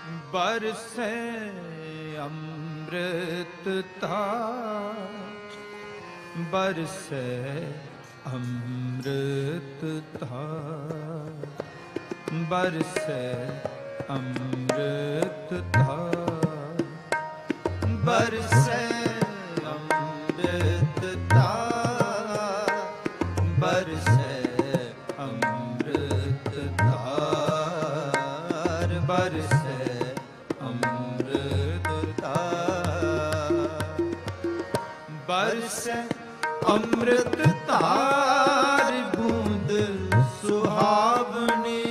बरसे अमृत धार, बरसे अमृत धार, बरसे अमृत धार, बरसे अमृत धार, बरसे अमृत धार, बरसे अमृत धार, बरसे अमृत धार बूंद सुहावनी,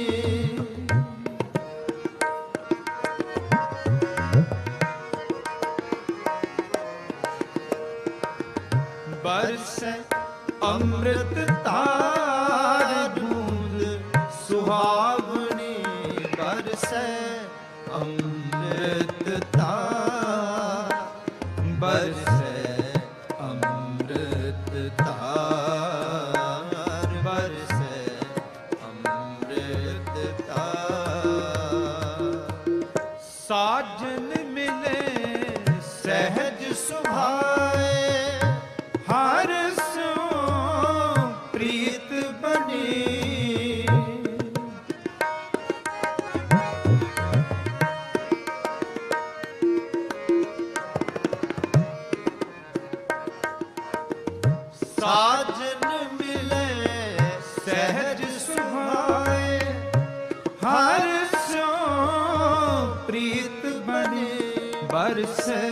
बरसे अमृत धार बूंद सुहावनी, बरसे अमृत धार, बरसे अमृत धार, बरसे अमृत धार। साजन मिले सहज सुभाए, हर सो प्रीत बनी, साजन मिले सहज सुभाए, हर सो प्रीत बने, बरसे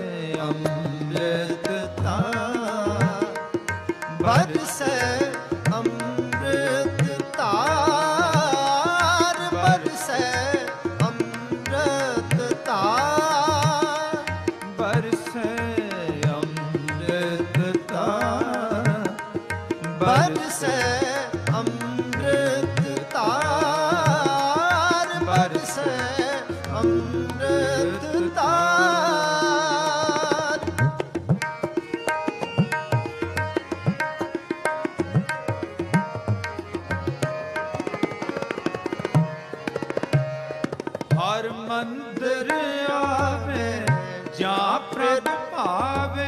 अमृत धार, बरसे अमृत धार, बरसे अमृत धार, बरसे अमृत धार, बरसे अमृत धार, बरसे अमृत धार। हर मंदिर आवे जा प्रभ पावे,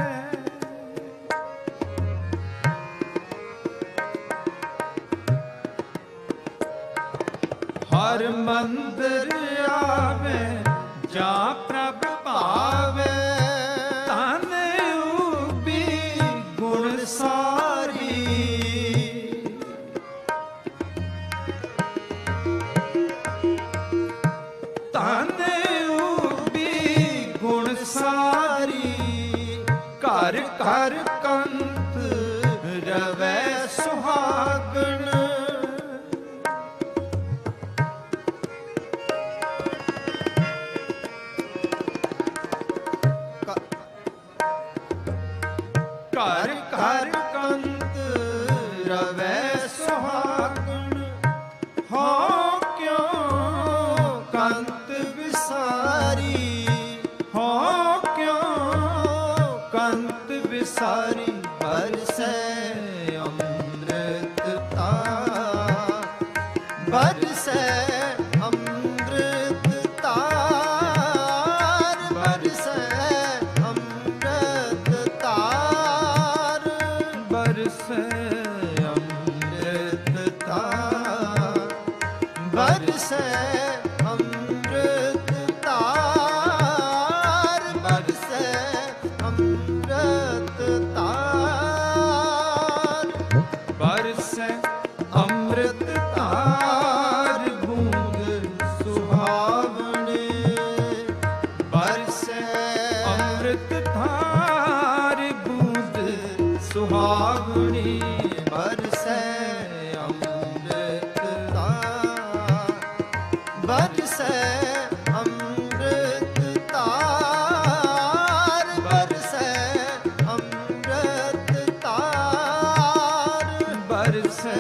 हर मंदिर आवे जा प्रभ पावे, तन ऊबी गुण सारी, तन ऊबी गुण सारी, घर घर कंत रवै सुहागण, घर घर कंत रवै सुहागण, हो क्यों कंत विसारी, हो क्यों कंत विसारी, बरसे अमृत धार, बरसे अमृत धार, बरसे अमृत धार, बरसे अमृत धार, बरसे अमृत धार, बरसे अमृत धार, बरसे अमृत धार बूंद सुहावनी, बरसे अमृत धार बूंद सुहावनी, बरसे अमृत धार, बरसे अमृत धार, बरसे अमृत धार, बरसे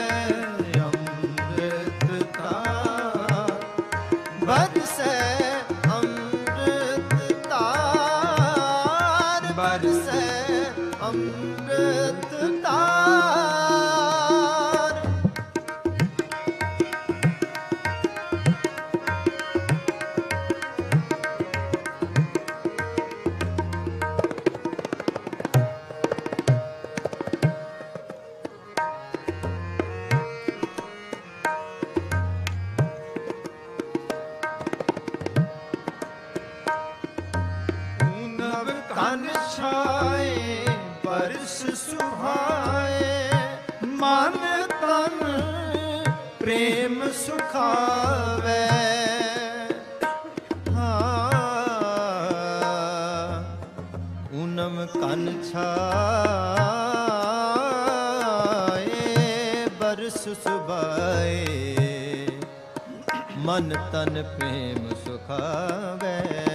अमृत धार, बरसे अमृत धार, बरसे अमृत धार। ਕਨ ਛਾਏ ਬਰਸ ਸੁਹਾਏ, ਮਨ ਤਨ ਪ੍ਰੇਮ ਸੁਖਾਵੇ। ਊਨਮ ਕਨ ਛਾਏ ਬਰਸ ਸੁਭਾਏ, ਮਨ ਤਨ ਪ੍ਰੇਮ ਸੁਖਾਵੇ।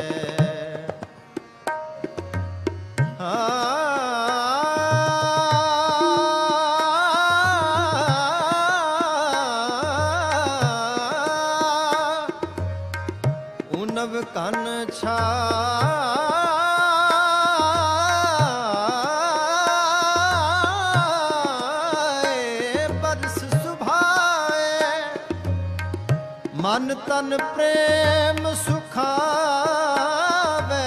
ਊਨਮ ਕਨ ਛਾਏ ਬਰਸ ਸੁਭਾਏ, ਮਨ ਤਨ ਪ੍ਰੇਮ ਸੁਖਾਵੇ।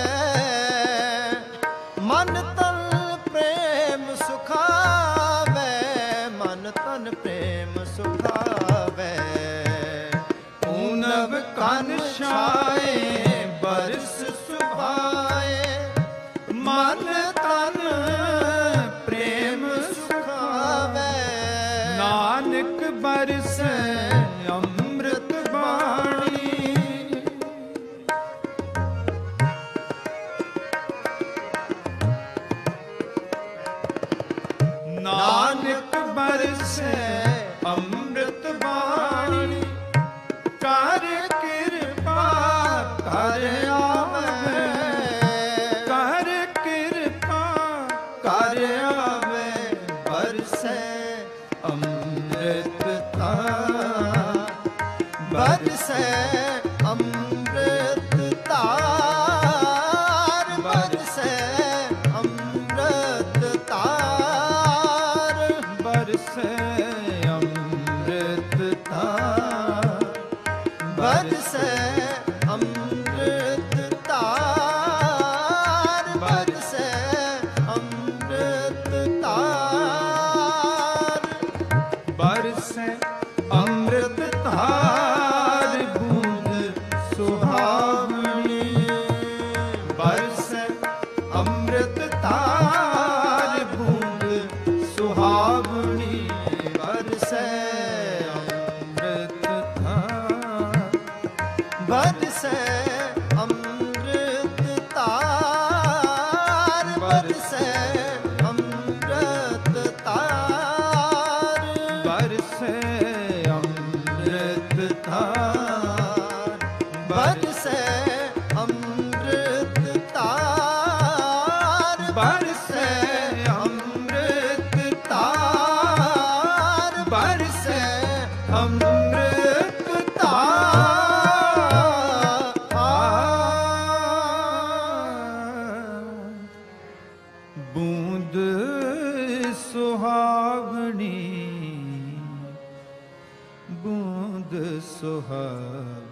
ਮਨ ਤਨ ਪ੍ਰੇਮ ਸੁਖਾਵੇ, ਮਨ ਤਨ ਪ੍ਰੇਮ ਸੁਖਾਵੇ। ਊਨਮ ਕਨ ਛਾਏ ਬਰਸ ਸੁਭਾਏ, ਮਨ ਤਨ ਪ੍ਰੇਮ ਸੁਖਾਵੇ। ਨਾਨਕ ਬਰਸੈ ਅੰਮ੍ਰਿਤ ਬਾਣੀ, ਨਾਨਕ ਬਰਸੈ ਅੰਮ੍ਰਿਤ ਬਾਣੀ। ਕਰ ਕਿਰਪਾ ਕਰ ਆਵੇ, ਕਰ ਕਿਰਪਾ ਕਰ ਆਵੇ ਬਰਸੈ ਅੰਮ੍ਰਿਤ ਧਾਰ, ਬਰਸੈ ਅੰਮ੍ਰਿਤ ਧਾਰ, ਬਰਸੈ ਅੰਮ੍ਰਿਤ ਧਾਰ, ਬਰਸੈ ਅੰਮ੍ਰਿਤ ਧਾਰ, ਬਰਸੈ ਅੰਮ੍ਰਿਤ ਧਾਰ, ਬਰਸੈ ਅੰਮ੍ਰਿਤ ਧਾਰ। ਬਰਸੈ ਅੰਮ੍ਰਿਤ ਧਾਰ ਬੂੰਦ ਸੁਹਾਵਣੀ, ਬਰਸੈ ਅੰਮ੍ਰਿਤ ਧਾਰ ਬੂੰਦ ਸੁਹਾਵਣੀ, ਬਰਸੈ ਅੰਮ੍ਰਿਤ ਧਾਰ ਬਰਸੈ ਅੰਮ੍ਰਿਤ ਧਾਰ, ਬਰਸੈ ਅੰਮ੍ਰਿਤ ਧਾਰ, ਬਰਸੈ ਅੰਮ੍ਰਿਤ ਧਾਰ, ਬਰਸੈ ਅੰਮ੍ਰਿਤ ਧਾਰ, ਬਰਸੈ ਅੰਮ੍ਰਿਤ ਧਾਰ, ਬਰਸੈ ਅੰਮ੍ਰਿਤ ਧਾਰ। ਬੂੰਦ ਸੁਹਾਵਣੀ, ਬੂੰਦ ਸੁਹਾਵਣੀ।